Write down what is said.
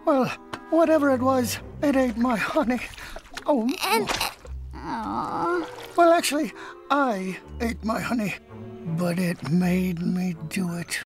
Well, whatever it was, it ate my honey. Oh. Well, actually, I ate my honey, but it made me do it.